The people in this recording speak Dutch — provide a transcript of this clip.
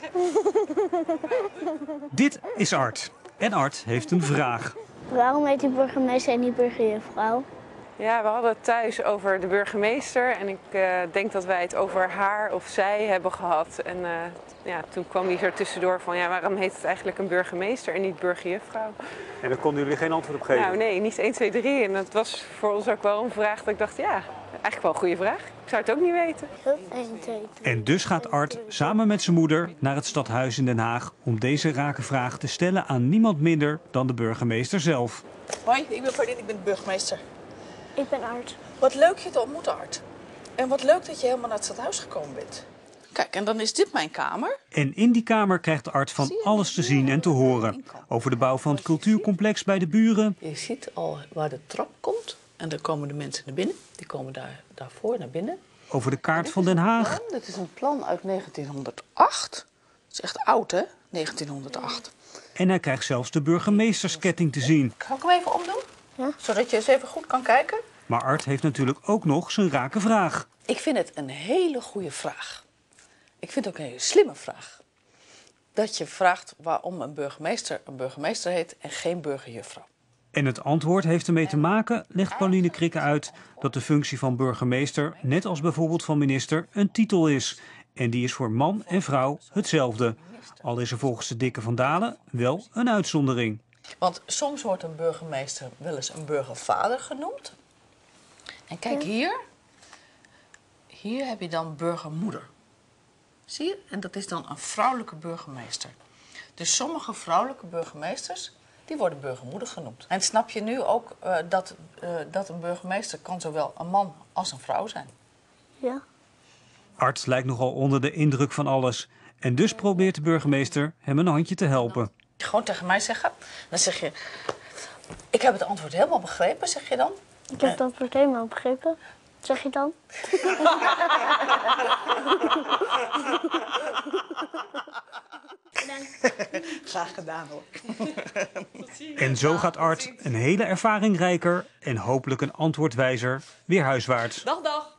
Dit is Art. En Art heeft een vraag. Waarom heet die burgemeester en niet burgerjuffrouw? Ja, we hadden het thuis over de burgemeester en ik denk dat wij het over haar of zij hebben gehad. En ja, toen kwam die er tussendoor van, ja, waarom heet het eigenlijk een burgemeester en niet burgerjuffrouw? En daar konden jullie geen antwoord op geven? Nou nee, niet 1, 2, 3. En dat was voor ons ook wel een vraag dat ik dacht, ja, eigenlijk wel een goede vraag. Ik zou het ook niet weten. 1, 2, 3. En dus gaat Art samen met zijn moeder naar het stadhuis in Den Haag om deze rake vraag te stellen aan niemand minder dan de burgemeester zelf. Hoi, ik ben Ferdinand, ik ben de burgemeester. Ik ben Art. Wat leuk je te ontmoeten, Art. En wat leuk dat je helemaal naar het stadhuis gekomen bent. Kijk, en dan is dit mijn kamer. En in die kamer krijgt Art van alles te zien en te horen. Over de bouw van het cultuurcomplex bij de buren. Je ziet al waar de trap komt. En dan komen de mensen naar binnen. Die komen daarvoor naar binnen. Over de kaart van Den Haag. Dit is een plan uit 1908. Dat is echt oud, hè? 1908. En hij krijgt zelfs de burgemeestersketting te zien. Kan ik hem even omdoen? Ja. Zodat je eens even goed kan kijken. Maar Art heeft natuurlijk ook nog zijn rake vraag. Ik vind het een hele goede vraag. Ik vind het ook een hele slimme vraag. Dat je vraagt waarom een burgemeester heet en geen burgerjuffrouw. En het antwoord heeft ermee te maken, legt Pauline Krikke uit, dat de functie van burgemeester, net als bijvoorbeeld van minister, een titel is. En die is voor man en vrouw hetzelfde. Al is er volgens de dikke Van Dalen wel een uitzondering. Want soms wordt een burgemeester wel eens een burgervader genoemd. En kijk hier. Hier heb je dan burgermoeder. Zie je? En dat is dan een vrouwelijke burgemeester. Dus sommige vrouwelijke burgemeesters, die worden burgermoeder genoemd. En snap je nu ook dat een burgemeester kan zowel een man als een vrouw zijn? Ja. Art lijkt nogal onder de indruk van alles. En dus probeert de burgemeester hem een handje te helpen. Gewoon tegen mij zeggen. Dan zeg je, ik heb het antwoord helemaal begrepen, zeg je dan. Ik heb het antwoord helemaal begrepen. Zeg je dan? Graag gedaan hoor. En zo gaat Art, een hele ervaring rijker en hopelijk een antwoordwijzer, weer huiswaarts. Dag, dag.